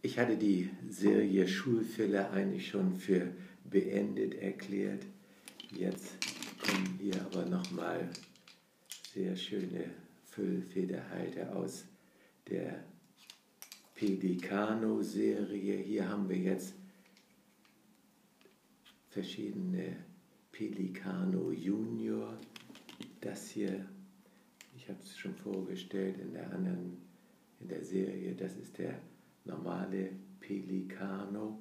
Ich hatte die Serie Schulfiller eigentlich schon für beendet erklärt. Jetzt kommen hier aber nochmal sehr schöne Füllfederhalter aus der Pelicano-Serie. Hier haben wir jetzt verschiedene Pelicano Junior. Das hier, ich habe es schon vorgestellt in der Serie, das ist der normale Pelicano.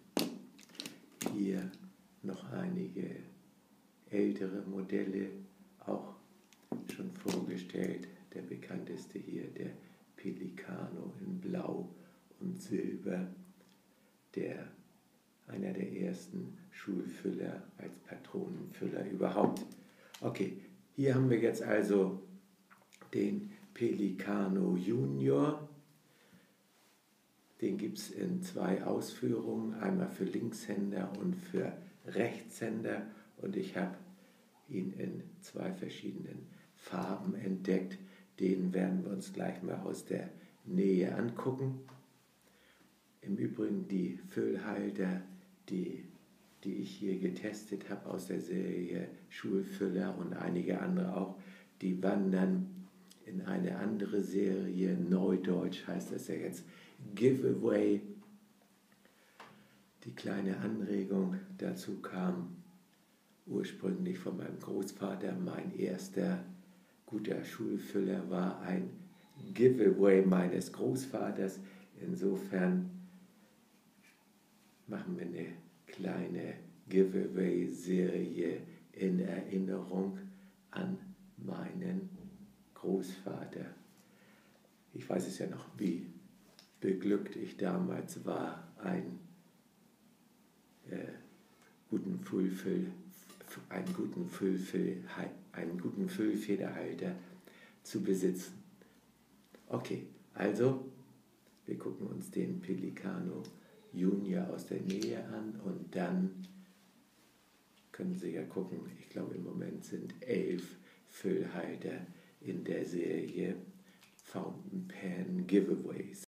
Hier noch einige ältere Modelle, auch schon vorgestellt. Der bekannteste hier, der Pelicano in Blau und Silber, einer der ersten Schulfüller als Patronenfüller überhaupt. Okay, hier haben wir jetzt also den Pelicano Junior. Den gibt es in zwei Ausführungen, einmal für Linkshänder und für Rechtshänder. Und ich habe ihn in zwei verschiedenen Farben entdeckt. Den werden wir uns gleich mal aus der Nähe angucken. Im Übrigen die Füllhalter, die ich hier getestet habe aus der Serie Schulfüller und einige andere auch, die wandern in eine andere Serie, Neudeutsch heißt das ja jetzt, Giveaway. Die kleine Anregung dazu kam ursprünglich von meinem Großvater. Mein erster guter Schulfüller war ein Giveaway meines Großvaters. Insofern machen wir eine kleine Giveaway-Serie in Erinnerung an meinen Großvater. Ich weiß es ja noch, wie beglückt ich damals war, einen guten Füllfederhalter zu besitzen. Okay, also wir gucken uns den Pelicano Junior aus der Nähe an und dann können Sie ja gucken, ich glaube im Moment sind 11 Füllhalter in der Serie Fountain Pen Giveaways.